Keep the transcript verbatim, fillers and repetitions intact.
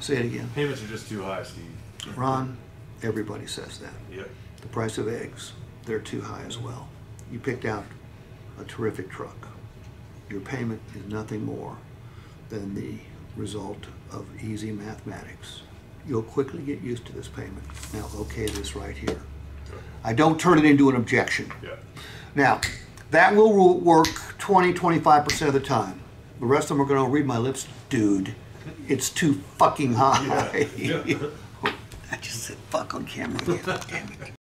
Say it again. Payments are just too high, Steve. Ron, everybody says that. Yep. The price of eggs, they're too high as well. You picked out a terrific truck. Your payment is nothing more than the result of easy mathematics. You'll quickly get used to this payment. Now, okay this right here. I don't turn it into an objection. Yeah. Now, that will work twenty, twenty-five percent of the time. The rest of them are gonna read my lips, dude, it's too fucking high. Yeah. Yeah. I just said fuck on camera again, damn it.